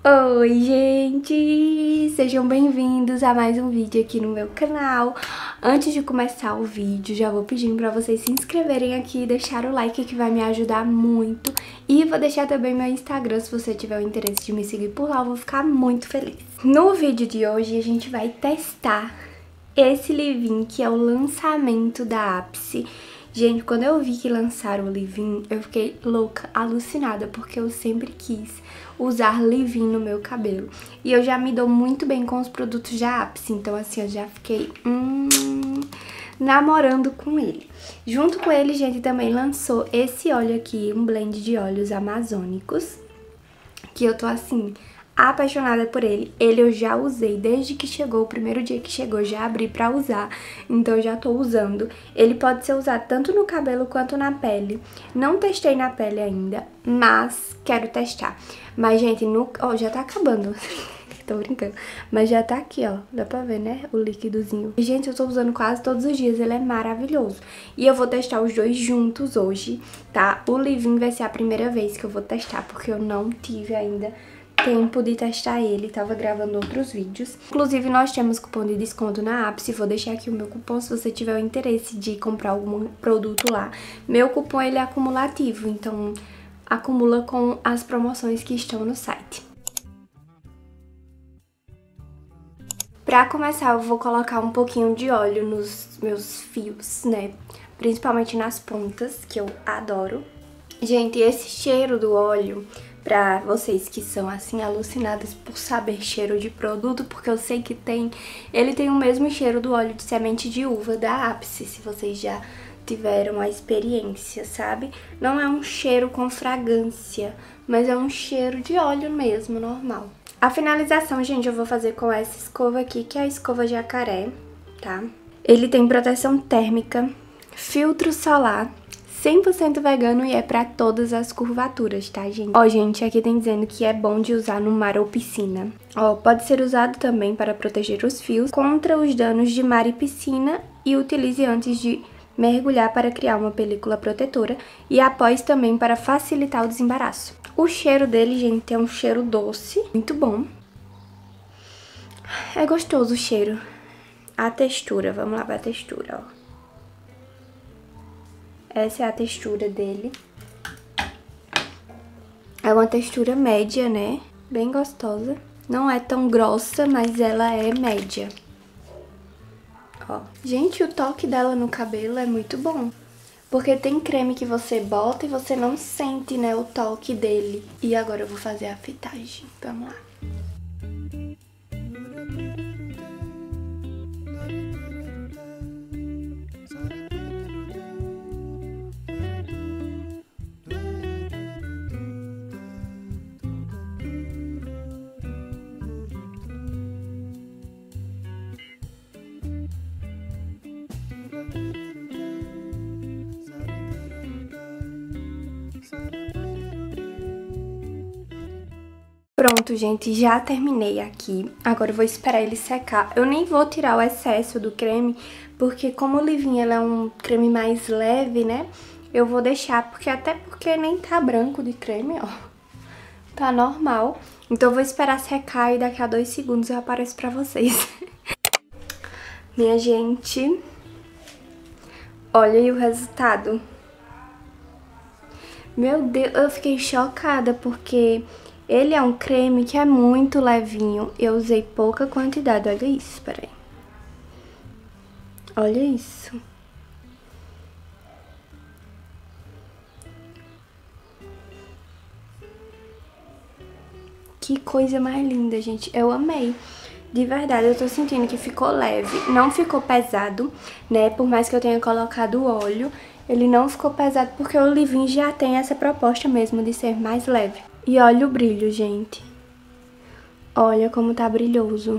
Oi, gente! Sejam bem-vindos a mais um vídeo aqui no meu canal. Antes de começar o vídeo, já vou pedindo pra vocês se inscreverem aqui e deixar o like que vai me ajudar muito. E vou deixar também meu Instagram, se você tiver o interesse de me seguir por lá, eu vou ficar muito feliz. No vídeo de hoje, a gente vai testar esse livrinho que é o lançamento da Ápice. Gente, quando eu vi que lançaram o leave-in, eu fiquei louca, alucinada, porque eu sempre quis usar leave-in no meu cabelo. E eu já me dou muito bem com os produtos da Ápice, então assim, eu já fiquei namorando com ele. Junto com ele, gente, também lançou esse óleo aqui, um blend de óleos amazônicos, que eu tô assim apaixonada por ele. Ele eu já usei desde que chegou, o primeiro dia que chegou, já abri pra usar, então eu já tô usando. Ele pode ser usado tanto no cabelo quanto na pele. Não testei na pele ainda, mas quero testar. Mas, gente, ó, já tá acabando. Tô brincando. Mas já tá aqui, ó. Dá pra ver, né? O líquidozinho. E, gente, eu tô usando quase todos os dias. Ele é maravilhoso. E eu vou testar os dois juntos hoje, tá? O leave-in vai ser a primeira vez que eu vou testar, porque eu não tive ainda tempo de testar ele, tava gravando outros vídeos. Inclusive, nós temos cupom de desconto na Ápice, vou deixar aqui o meu cupom se você tiver o interesse de comprar algum produto lá. Meu cupom, ele é acumulativo, então acumula com as promoções que estão no site. Pra começar, eu vou colocar um pouquinho de óleo nos meus fios, né? Principalmente nas pontas, que eu adoro. Gente, esse cheiro do óleo, pra vocês que são assim alucinadas por saber cheiro de produto, porque eu sei que tem, ele tem o mesmo cheiro do óleo de semente de uva da Ápice, se vocês já tiveram a experiência, sabe? Não é um cheiro com fragrância, mas é um cheiro de óleo mesmo, normal. A finalização, gente, eu vou fazer com essa escova aqui, que é a escova jacaré, tá? Ele tem proteção térmica, filtro solar, 100% vegano e é pra todas as curvaturas, tá, gente? Ó, gente, aqui tem dizendo que é bom de usar no mar ou piscina. Ó, pode ser usado também para proteger os fios contra os danos de mar e piscina e utilize antes de mergulhar para criar uma película protetora e após também para facilitar o desembaraço. O cheiro dele, gente, é um cheiro doce, muito bom. É gostoso o cheiro. A textura, vamos lá pra textura, ó. Essa é a textura dele. É uma textura média, né? Bem gostosa. Não é tão grossa, mas ela é média. Ó. Gente, o toque dela no cabelo é muito bom. Porque tem creme que você bota e você não sente, né, o toque dele. E agora eu vou fazer a fitagem. Vamos lá. Pronto, gente, já terminei aqui. Agora eu vou esperar ele secar. Eu nem vou tirar o excesso do creme, porque como o leave-in é um creme mais leve, né? Eu vou deixar, até porque nem tá branco de creme, ó. Tá normal. Então eu vou esperar secar e daqui a 2 segundos eu apareço pra vocês. Minha gente, olha aí o resultado. Meu Deus, eu fiquei chocada porque ele é um creme que é muito levinho. Eu usei pouca quantidade, olha isso, peraí. Olha isso. Que coisa mais linda, gente. Eu amei. De verdade, eu tô sentindo que ficou leve. Não ficou pesado, né? Por mais que eu tenha colocado o óleo, ele não ficou pesado porque o leave-in já tem essa proposta mesmo de ser mais leve. E olha o brilho, gente. Olha como tá brilhoso.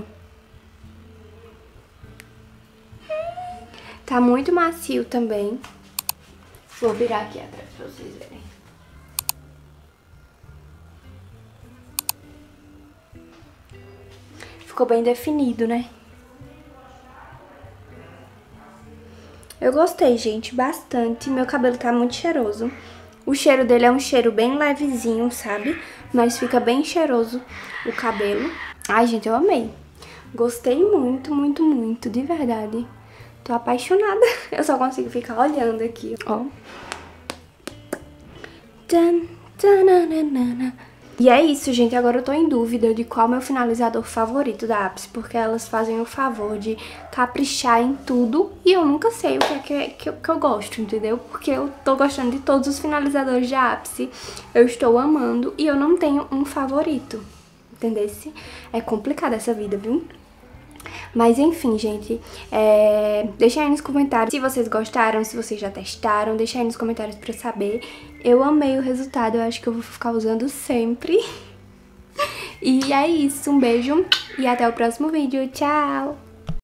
Tá muito macio também. Vou virar aqui atrás pra vocês verem. Ficou bem definido, né? Eu gostei, gente, bastante. Meu cabelo tá muito cheiroso. O cheiro dele é um cheiro bem levezinho, sabe? mas fica bem cheiroso o cabelo. Ai, gente, eu amei. Gostei muito, muito, muito, de verdade. Tô apaixonada. Eu só consigo ficar olhando aqui, ó. E é isso, gente. Agora eu tô em dúvida de qual é o meu finalizador favorito da Apps, porque elas fazem o favor de caprichar em tudo e eu nunca sei o que eu gosto, entendeu? Porque eu tô gostando de todos os finalizadores da Apps, eu estou amando e eu não tenho um favorito, entendesse? É complicada essa vida, viu? Mas enfim, gente, deixa aí nos comentários se vocês gostaram, se vocês já testaram, deixa aí nos comentários pra eu saber. Eu amei o resultado, eu acho que eu vou ficar usando sempre. E é isso, um beijo e até o próximo vídeo, tchau!